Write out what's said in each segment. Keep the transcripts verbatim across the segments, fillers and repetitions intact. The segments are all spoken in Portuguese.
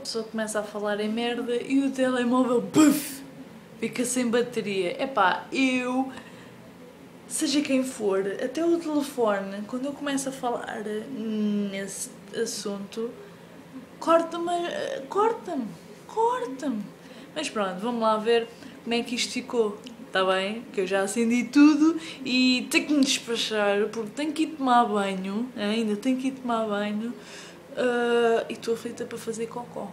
pessoa começa a falar em merda e o telemóvel, puff, fica sem bateria. Epá, eu, seja quem for, até o telefone, quando eu começo a falar nesse assunto, corta-me, corta-me, corta-me. Mas pronto, vamos lá ver como é que isto ficou, está bem? Que eu já acendi tudo e tenho que me despachar porque tenho que ir tomar banho, ainda tenho que ir tomar banho uh, e estou aflita para fazer cocó.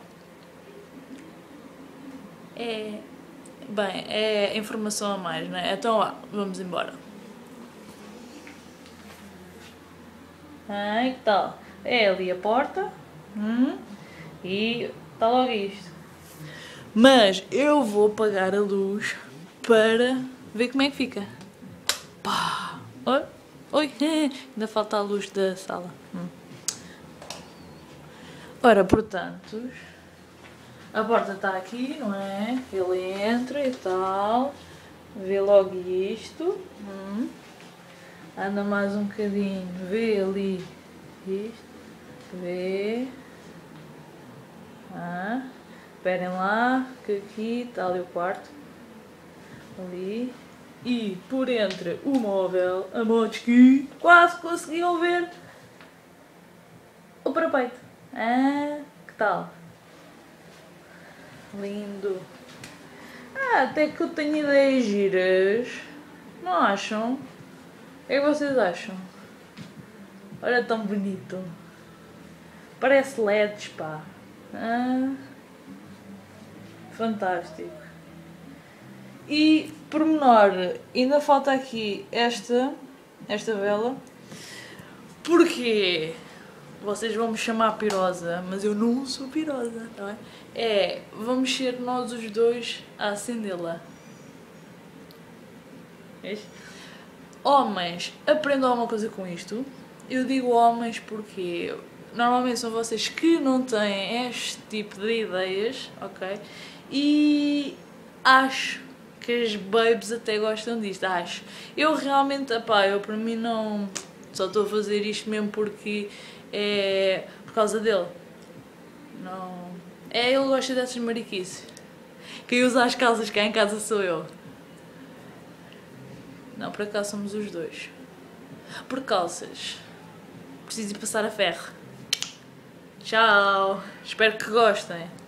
É, bem, é informação a mais, não é? Então lá, vamos embora. Ai, que tal? É ali a porta hum, e está logo isto. Mas eu vou apagar a luz para ver como é que fica. Pá! Oi? Oi! Ainda falta a luz da sala. Hum. Ora, portanto, a porta está aqui, não é? Ele entra e tal, vê logo isto. Hum. Anda mais um bocadinho, vê ali isto, vê. Ah. Esperem lá, que aqui está ali o quarto, ali, e por entre o móvel, a motoski, quase conseguiam ver o parapeito. Ah, que tal? Lindo. Ah, até que eu tenho ideias giras, não acham? O que é que vocês acham? Olha tão bonito, parece L E Ds, pá. Ah. Fantástico. E, pormenor, ainda falta aqui esta, esta vela, porque vocês vão me chamar pirosa, mas eu não sou pirosa, não é? É, vamos ser nós os dois a acendê-la. Homens, aprendam alguma coisa com isto. Eu digo homens porque normalmente são vocês que não têm este tipo de ideias, ok? E acho que as babes até gostam disto, acho. Eu realmente, apá, eu para mim não... Só estou a fazer isto mesmo porque é por causa dele. Não... É, ele gosta dessas mariquices. Quem usa as calças cá em casa sou eu. Não, por acaso somos os dois. Por calças. Preciso ir passar a ferro. Tchau. Espero que gostem.